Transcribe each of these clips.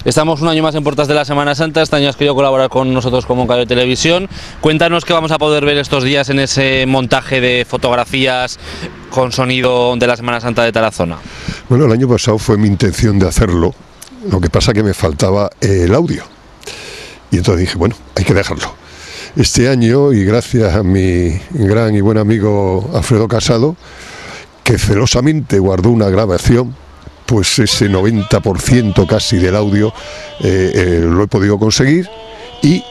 Estamos un año más en puertas de la Semana Santa. Este año has querido colaborar con nosotros como Moncayo Televisión. Cuéntanos qué vamos a poder ver estos días en ese montaje de fotografías con sonido de la Semana Santa de Tarazona. Bueno, el año pasado fue mi intención de hacerlo, lo que pasa que me faltaba el audio. Y entonces dije, bueno, hay que dejarlo. Este año, y gracias a mi gran y buen amigo Alfredo Casado, que celosamente guardó una grabación, pues ese 90% casi del audio lo he podido conseguir y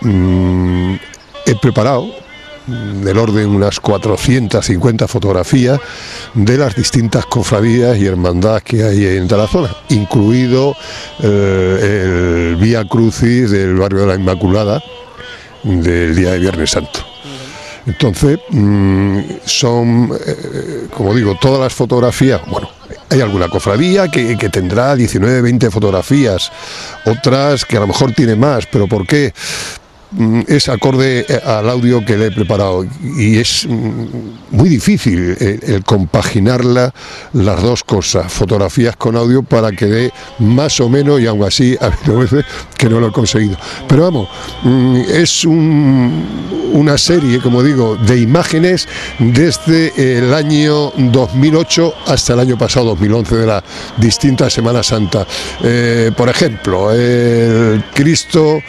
he preparado del orden unas 450 fotografías de las distintas cofradías y hermandades que hay en Tarazona, incluido el Vía Crucis del barrio de la Inmaculada del día de Viernes Santo. Entonces, son, como digo, todas las fotografías, bueno, hay alguna cofradía que tendrá 19, 20 fotografías, otras que a lo mejor tiene más, pero ¿por qué? Es acorde al audio que le he preparado y es muy difícil el compaginar las dos cosas, fotografías con audio, para que dé más o menos, y aún así ha habido veces que no lo he conseguido. Pero vamos, es una serie, como digo, de imágenes desde el año 2008 hasta el año pasado, 2011, de las distintas Semanas Santas. Por ejemplo, el Cristo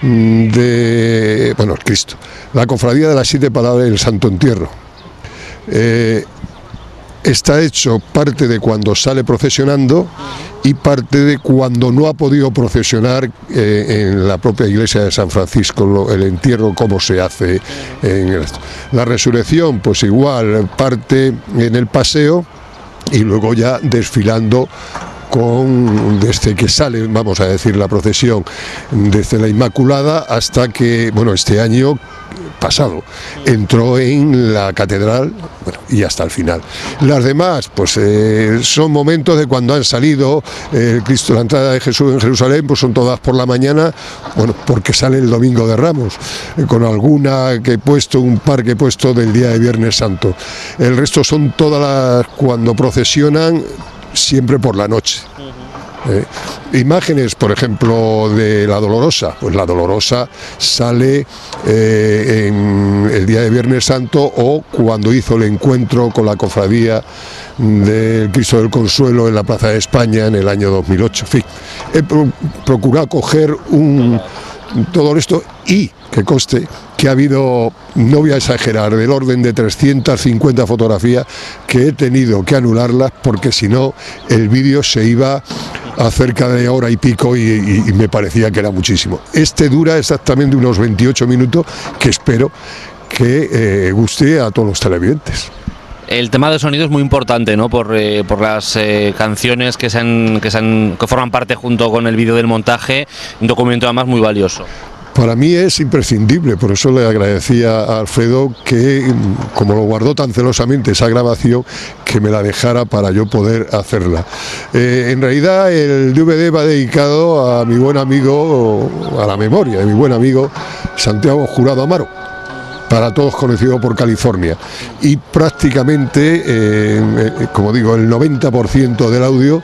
el Cristo, la cofradía de las 7 palabras del Santo Entierro. Está hecho parte de cuando sale procesionando y parte de cuando no ha podido procesionar en la propia iglesia de San Francisco, el entierro, cómo se hace la resurrección, pues igual, parte en el paseo y luego ya desfilando desde que sale, vamos a decir, la procesión desde la Inmaculada hasta que, bueno, este año pasado entró en la catedral, bueno, y hasta el final. Las demás, pues son momentos de cuando han salido el Cristo, la entrada de Jesús en Jerusalén, pues son todas por la mañana, bueno, porque sale el Domingo de Ramos, con alguna que he puesto, un par que he puesto del día de Viernes Santo. El resto son todas las cuando procesionan, siempre por la noche. Imágenes, por ejemplo, de la Dolorosa, pues la Dolorosa sale en el día de Viernes Santo o cuando hizo el encuentro con la cofradía del Cristo del Consuelo en la Plaza de España en el año 2008. En fin, he procurado coger todo esto y que conste que ha habido, no voy a exagerar, del orden de 350 fotografías que he tenido que anularlas porque si no el vídeo se iba a cerca de hora y pico y me parecía que era muchísimo. Este dura exactamente unos 28 minutos que espero que guste a todos los televidentes. El tema del sonido es muy importante, ¿no? Por las canciones que forman parte junto con el vídeo del montaje, un documento además muy valioso. Para mí es imprescindible, por eso le agradecía a Alfredo que, como lo guardó tan celosamente esa grabación, que me la dejara para yo poder hacerla. En realidad el DVD va dedicado a mi buen amigo, a la memoria de mi buen amigo Santiago Jurado Amaro, para todos conocido por California, y prácticamente, como digo, el 90% del audio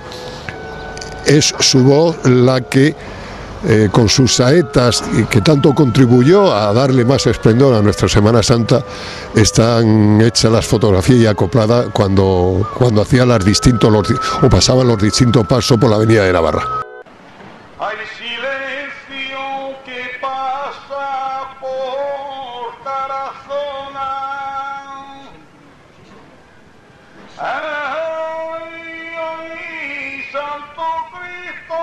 es su voz la que con sus saetas, que tanto contribuyó a darle más esplendor a nuestra Semana Santa, están hechas las fotografías y acopladas cuando hacían o pasaban los distintos pasos por la avenida de Navarra. Hay silencio que pasa por Tarazona. Ay, ay, Santo Cristo.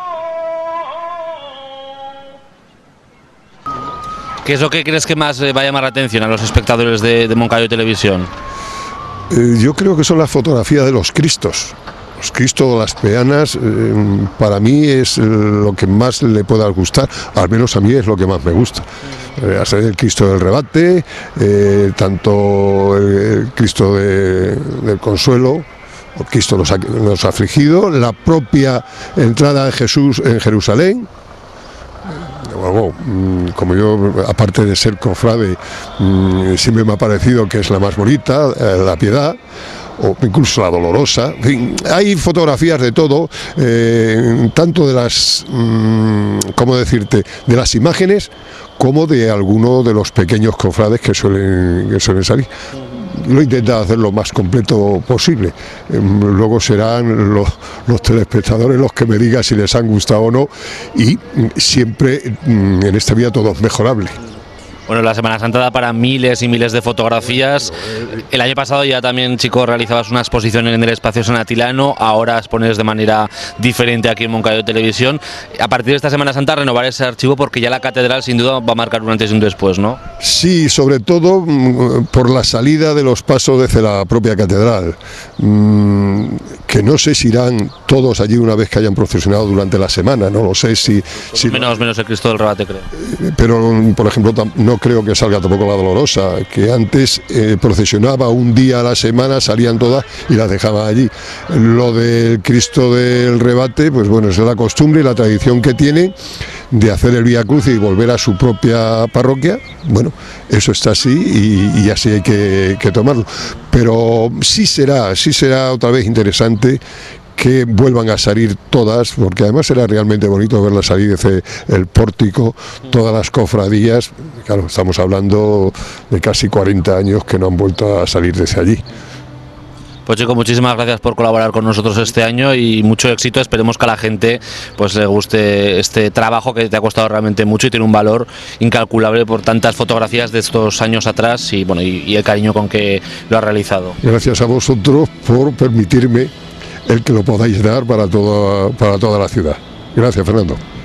¿Qué es lo que crees que más va a llamar la atención a los espectadores de Moncayo Televisión? Yo creo que son las fotografías de los Cristos. Los Cristos, las peanas, para mí es lo que más le pueda gustar, al menos a mí es lo que más me gusta. A ser el Cristo del Rebate, tanto el Cristo del Consuelo, el Cristo los afligidos, la propia entrada de Jesús en Jerusalén. Bueno, como yo, aparte de ser cofrade, siempre me ha parecido que es la más bonita, la Piedad, o incluso la Dolorosa. En fin, hay fotografías de todo, tanto de las, ¿cómo decirte?, de las imágenes como de algunos de los pequeños cofrades que suelen salir. Lo he intentado hacer lo más completo posible. Luego serán los telespectadores los que me digan si les han gustado o no, y siempre en esta vida todo es mejorable. Bueno, la Semana Santa da para miles y miles de fotografías. El año pasado ya también, Chico, realizabas una exposición en el Espacio San Atilano, ahora expones de manera diferente aquí en Moncayo Televisión. A partir de esta Semana Santa renovar ese archivo, porque ya la catedral sin duda va a marcar un antes y un después, ¿no? Sí, sobre todo por la salida de los pasos desde la propia catedral, que no sé si irán todos allí una vez que hayan procesionado durante la semana, no lo sé si menos el Cristo del Rebate, creo. Pero, por ejemplo, no creo que salga tampoco la Dolorosa, que antes procesionaba un día a la semana, salían todas y las dejaban allí. Lo del Cristo del Rebate, pues bueno, es la costumbre y la tradición que tiene de hacer el Vía Crucis y volver a su propia parroquia. Bueno, eso está así y así hay que tomarlo. Pero sí será otra vez interesante que vuelvan a salir todas, porque además era realmente bonito verlas salir desde el pórtico, todas las cofradías. Claro, estamos hablando de casi 40 años que no han vuelto a salir desde allí. Pues Chico, muchísimas gracias por colaborar con nosotros este año y mucho éxito. Esperemos que a la gente pues le guste este trabajo que te ha costado realmente mucho y tiene un valor incalculable por tantas fotografías de estos años atrás y bueno, y el cariño con que lo has realizado. Gracias a vosotros por permitirme el que lo podáis dar para toda la ciudad. Gracias, Fernando.